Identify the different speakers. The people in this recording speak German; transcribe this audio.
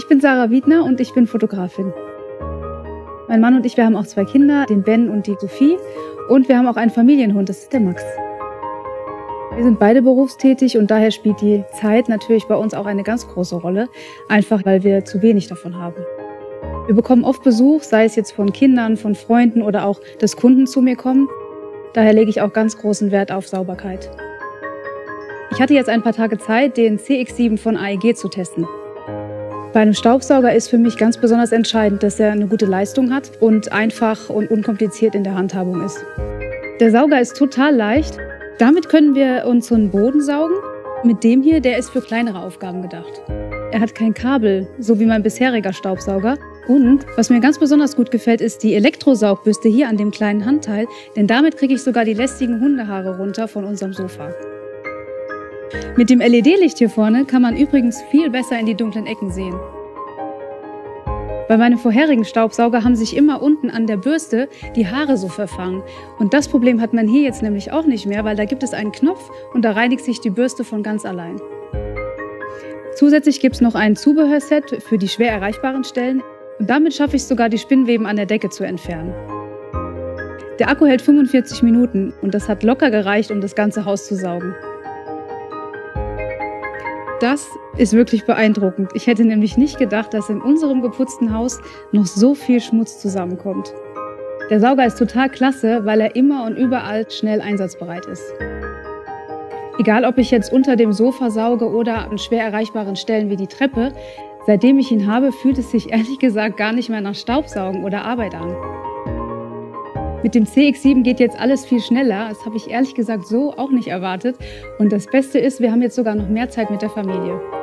Speaker 1: Ich bin Sarah Wiedner und ich bin Fotografin. Mein Mann und ich, wir haben auch 2 Kinder, den Ben und die Sophie. Und wir haben auch einen Familienhund, das ist der Max. Wir sind beide berufstätig und daher spielt die Zeit natürlich bei uns auch eine ganz große Rolle. Einfach, weil wir zu wenig davon haben. Wir bekommen oft Besuch, sei es jetzt von Kindern, von Freunden oder auch, dass Kunden zu mir kommen. Daher lege ich auch ganz großen Wert auf Sauberkeit. Ich hatte jetzt ein paar Tage Zeit, den CX7 von AEG zu testen. Bei einem Staubsauger ist für mich ganz besonders entscheidend, dass er eine gute Leistung hat und einfach und unkompliziert in der Handhabung ist. Der Sauger ist total leicht. Damit können wir unseren Boden saugen. Mit dem hier, der ist für kleinere Aufgaben gedacht. Er hat kein Kabel, so wie mein bisheriger Staubsauger. Und was mir ganz besonders gut gefällt, ist die Elektrosaugbürste hier an dem kleinen Handteil, denn damit kriege ich sogar die lästigen Hundehaare runter von unserem Sofa. Mit dem LED-Licht hier vorne kann man übrigens viel besser in die dunklen Ecken sehen. Bei meinem vorherigen Staubsauger haben sich immer unten an der Bürste die Haare so verfangen. Und das Problem hat man hier jetzt nämlich auch nicht mehr, weil da gibt es einen Knopf und da reinigt sich die Bürste von ganz allein. Zusätzlich gibt es noch ein Zubehörset für die schwer erreichbaren Stellen. Und damit schaffe ich sogar, die Spinnweben an der Decke zu entfernen. Der Akku hält 45 Minuten und das hat locker gereicht, um das ganze Haus zu saugen. Das ist wirklich beeindruckend. Ich hätte nämlich nicht gedacht, dass in unserem geputzten Haus noch so viel Schmutz zusammenkommt. Der Sauger ist total klasse, weil er immer und überall schnell einsatzbereit ist. Egal, ob ich jetzt unter dem Sofa sauge oder an schwer erreichbaren Stellen wie die Treppe, seitdem ich ihn habe, fühlt es sich ehrlich gesagt gar nicht mehr nach Staubsaugen oder Arbeit an. Mit dem CX7 geht jetzt alles viel schneller. Das habe ich ehrlich gesagt so auch nicht erwartet. Und das Beste ist, wir haben jetzt sogar noch mehr Zeit mit der Familie.